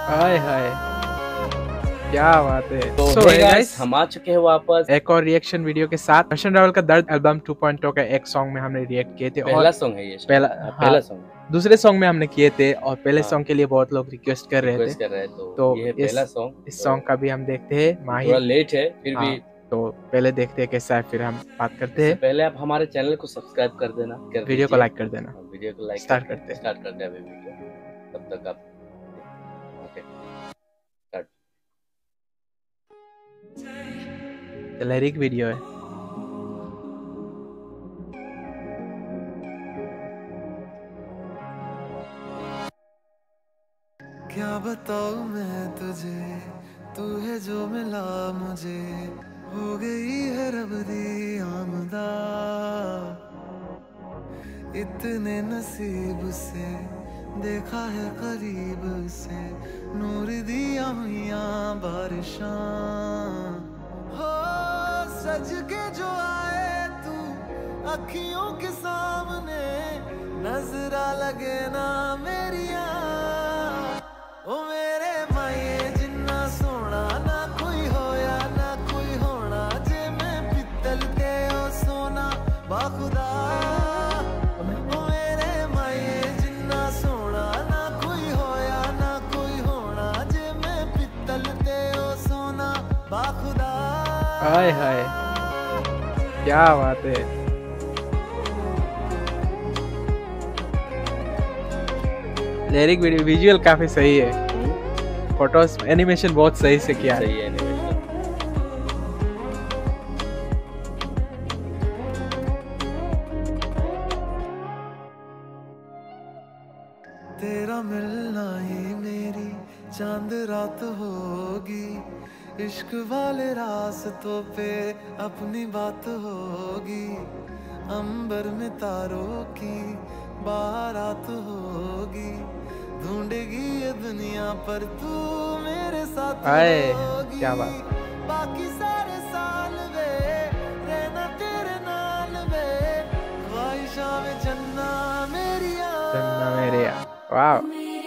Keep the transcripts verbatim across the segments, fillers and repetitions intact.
हाय हाय, क्या बात है। तो so, hey guys, guys, हम आ चुके हैं वापस एक और रिएक्शन वीडियो के साथ। दर्शन रावल का दर्द एल्बम टू पॉइंट ओ का एक सॉन्ग में हमने रिएक्ट किए थे। पहला और सॉन्ग है ये शायद। पहला हाँ, हाँ पहला सॉन्ग दूसरे सॉन्ग में हमने किए थे और पहले हाँ, सॉन्ग के लिए बहुत लोग रिक्वेस्ट कर रहे थे, रिक्वेस्ट कर रहे हैं तो, तो ये है इस पहला सॉन्ग। इस तो सॉन्ग का भी हम देखते हैं थोड़ा माहिर। लेट है फिर हाँ, भी तो पहले देखते हैं कैसा है, फिर हम बात करते इससे हैं। पहले आप हमारे चैनल को सब्सक्राइब कर देना, कर वीडियो को दीजिए। लाइक कर देना। हाँ, वीडियो को लाइक स्टार्ट करके करते हैं। स्टार्ट करते हैं अभी वीडियो। तब तक आप ओके स्टार्ट। लिरिक वीडियो है। क्या बताऊँ मैं तुझे, तू है जो मिला मुझे, हो गई है रब दी आमदा। इतने नसीब से देखा है करीब से, नूर दिया हुआ बारिशां। हो सज के जो आए तू अखियों के सामने, नजरा लगे ना मेरिया। ओ मेरे माये जिन्ना सोना ना कोई होया ना कोई होना, जे मैं पित्तल ते ओ सोना बाखुदा। ओ मेरे माये जिन्ना सोना ना कोई होया ना कोई होना, जे मैं पित्तल ते ओ सोना बाखुदा। हाय हाय, क्या बात है। लिरिक वीडियो विजुअल काफी सही है, फोटोस एनिमेशन बहुत सही से किया है। सही है एनिमेशन। तेरा मिलना ही मेरी चांद रात होगी, इश्क वाले रास्तों पे अपनी बात होगी। अंबर में तारों की बारात होगी, ढूंढेगी ये दुनिया पर तू मेरे साथ होगी। क्या बात। बाकी सारे साल वे रहना तेरे नाल वे, ख्वाहिशां में जन्ना मेरिया। जन्ना मेरे वाह।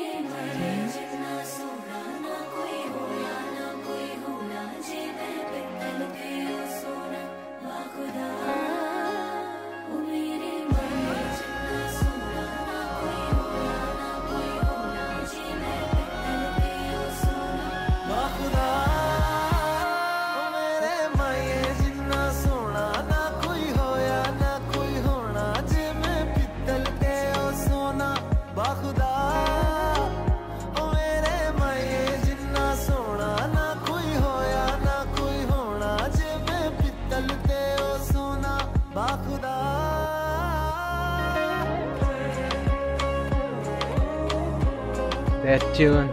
That tune.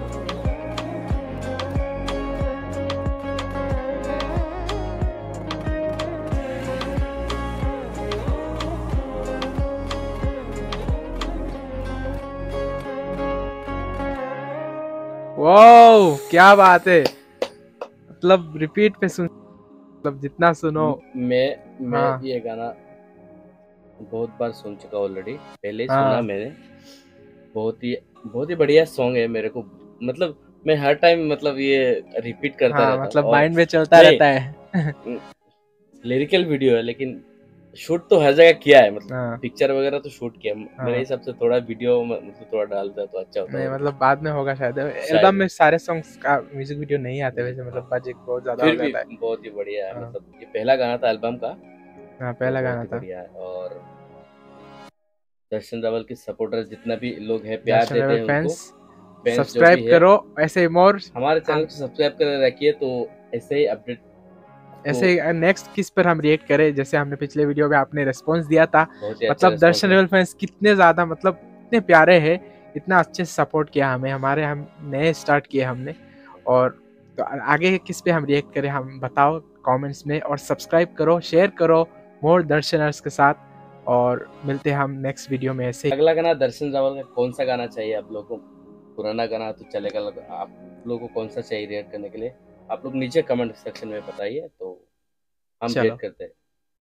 वाओ, क्या बात है। मतलब रिपीट पे सुन, मतलब जितना सुनो। मैं मैं हाँ। ये गाना बहुत बार सुन चुका ऑलरेडी, पहले ही हाँ। सुना मैंने। बहुत ही बहुत ही बढ़िया सॉन्ग है मेरे को, मतलब मैं हर टाइम मतलब ये रिपीट करता हाँ, रहता हूँ। मतलब और माइंड में चलता रहता है। लिरिकल वीडियो है लेकिन शूट तो हर जगह किया है, मतलब हाँ। पिक्चर वगैरह तो शूट किया। हाँ। मेरे हिसाब से थोड़ा वीडियो मतलब थोड़ा डालता है तो अच्छा होता नहीं, है। मतलब बाद में होगा शायद। शायद एल्बम में सारे सॉन्ग्स का म्यूजिक वीडियो नहीं आते वैसे, मतलब बजट बहुत ज्यादा हो फिर भी जाता है। बहुत ही बढ़िया है, हाँ। मतलब ये पहला गाना था एल्बम का, हाँ, तो पहला बहुत गाना ही था। बढ़िया है। और दर्शन रावल के सपोर्टर जितना भी लोग हैं, प्यार दर्शन देते रावल हैं उनको, फैंस फैंस जो सब्सक्राइब भी है, करो ऐसे मोर। हमारे चैनल हम को सब्सक्राइब कर रखिए तो ऐसे ही अपडेट ऐसे नेक्स्ट किस पर हम रिएक्ट करें, जैसे हमने पिछले वीडियो में आपने रिस्पांस दिया था। बहुत ही अच्छा मतलब रिस्पॉन्स दर्शन है। रावल फैंस कितने ज्यादा, मतलब इतने प्यारे हैं, इतना अच्छे से सपोर्ट किया हमें। हमारे हम नए स्टार्ट किए हमने। और तो आगे किस पे हम रिएक्ट करें, हम बताओ कमेंट्स में। और सब्सक्राइब करो, शेयर करो मोर दर्शनर्स के साथ। और मिलते हैं हम नेक्स्ट वीडियो में ऐसे। अगला गाना दर्शन रावल का कौन सा गाना चाहिए आप लोगों को? पुराना गाना तो चलेगा, आप लोगों को कौन सा चाहिए रिएक्ट करने के लिए? आप लोग नीचे कमेंट सेक्शन में बताइए तो हम चलो। रिएक्ट करते हैं।